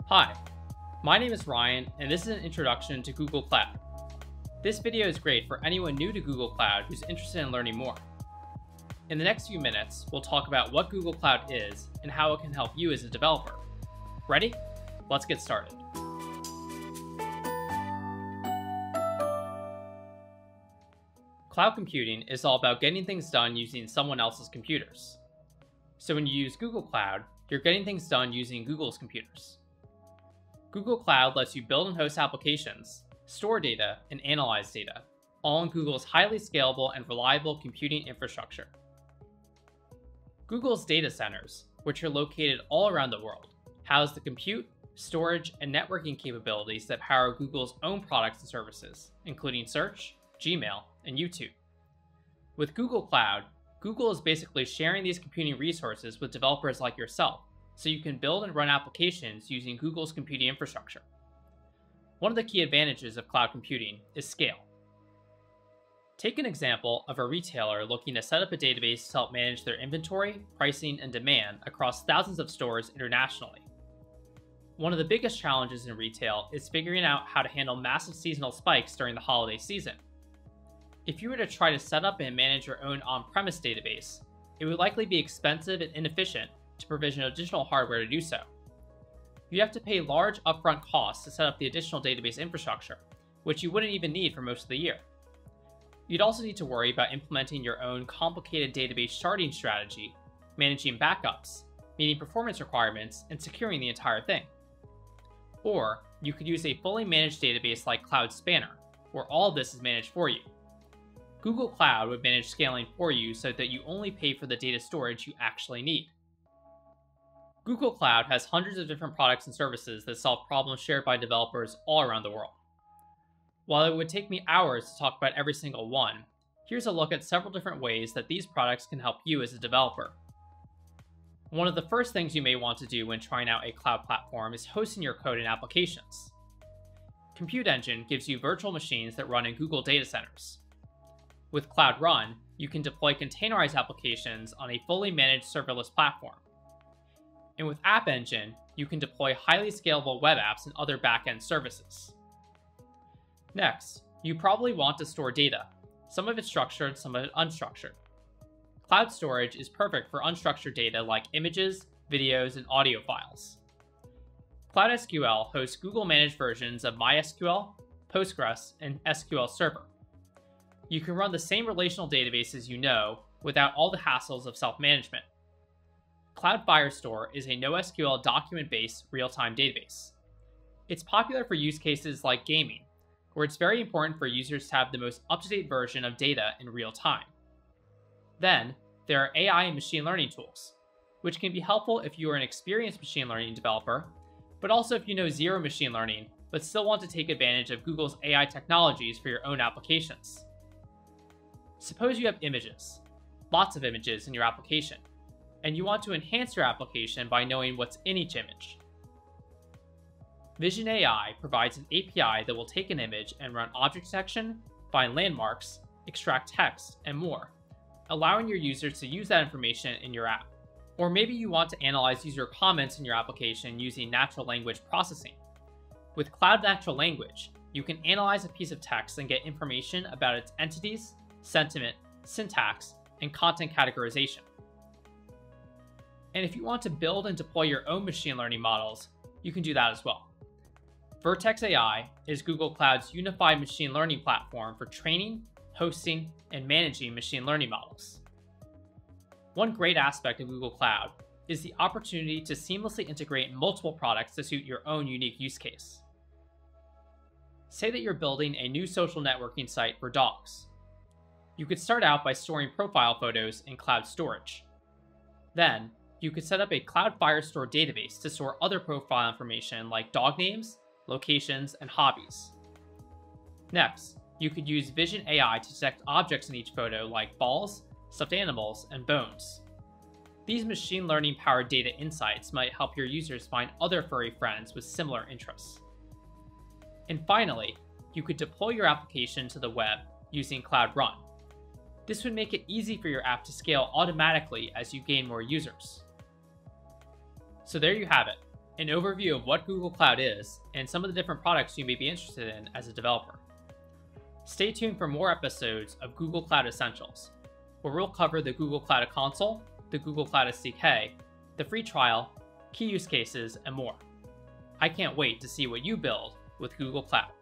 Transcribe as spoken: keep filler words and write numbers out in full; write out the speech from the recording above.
Hi, my name is Ryan, and this is an introduction to Google Cloud. This video is great for anyone new to Google Cloud who's interested in learning more. In the next few minutes, we'll talk about what Google Cloud is and how it can help you as a developer. Ready? Let's get started. Cloud computing is all about getting things done using someone else's computers. So when you use Google Cloud, you're getting things done using Google's computers. Google Cloud lets you build and host applications, store data, and analyze data, all in Google's highly scalable and reliable computing infrastructure. Google's data centers, which are located all around the world, house the compute, storage, and networking capabilities that power Google's own products and services, including Search, Gmail, and YouTube. With Google Cloud, Google is basically sharing these computing resources with developers like yourself, so you can build and run applications using Google's computing infrastructure. One of the key advantages of cloud computing is scale. Take an example of a retailer looking to set up a database to help manage their inventory, pricing, and demand across thousands of stores internationally. One of the biggest challenges in retail is figuring out how to handle massive seasonal spikes during the holiday season. If you were to try to set up and manage your own on-premise database, it would likely be expensive and inefficient to provision additional hardware to do so. You'd have to pay large upfront costs to set up the additional database infrastructure, which you wouldn't even need for most of the year. You'd also need to worry about implementing your own complicated database sharding strategy, managing backups, meeting performance requirements, and securing the entire thing. Or you could use a fully managed database like Cloud Spanner, where all of this is managed for you. Google Cloud would manage scaling for you so that you only pay for the data storage you actually need. Google Cloud has hundreds of different products and services that solve problems shared by developers all around the world. While it would take me hours to talk about every single one, here's a look at several different ways that these products can help you as a developer. One of the first things you may want to do when trying out a cloud platform is hosting your code and applications. Compute Engine gives you virtual machines that run in Google data centers. With Cloud Run, you can deploy containerized applications on a fully managed serverless platform. And with App Engine, you can deploy highly scalable web apps and other backend services. Next, you probably want to store data, some of it structured, some of it unstructured. Cloud storage is perfect for unstructured data like images, videos, and audio files. Cloud S Q L hosts Google-managed versions of MySQL, Postgres, and S Q L Server. You can run the same relational databases you know without all the hassles of self-management. Cloud Firestore is a NoSQL document-based real-time database. It's popular for use cases like gaming, where it's very important for users to have the most up-to-date version of data in real time. Then, there are A I and machine learning tools, which can be helpful if you are an experienced machine learning developer, but also if you know zero machine learning, but still want to take advantage of Google's A I technologies for your own applications. Suppose you have images, lots of images in your application, and you want to enhance your application by knowing what's in each image. Vision A I provides an A P I that will take an image and run object detection, find landmarks, extract text, and more, allowing your users to use that information in your app. Or maybe you want to analyze user comments in your application using natural language processing. With Cloud Natural Language, you can analyze a piece of text and get information about its entities, sentiment, syntax, and content categorization. And if you want to build and deploy your own machine learning models, you can do that as well. Vertex A I is Google Cloud's unified machine learning platform for training, hosting, and managing machine learning models. One great aspect of Google Cloud is the opportunity to seamlessly integrate multiple products to suit your own unique use case. Say that you're building a new social networking site for dogs. You could start out by storing profile photos in cloud storage. Then, you could set up a Cloud Firestore database to store other profile information like dog names, locations, and hobbies. Next, you could use Vision A I to detect objects in each photo like balls, stuffed animals, and bones. These machine learning powered data insights might help your users find other furry friends with similar interests. And finally, you could deploy your application to the web using Cloud Run. This would make it easy for your app to scale automatically as you gain more users. So there you have it, an overview of what Google Cloud is, and some of the different products you may be interested in as a developer. Stay tuned for more episodes of Google Cloud Essentials, where we'll cover the Google Cloud Console, the Google Cloud S D K, the free trial, key use cases, and more. I can't wait to see what you build with Google Cloud.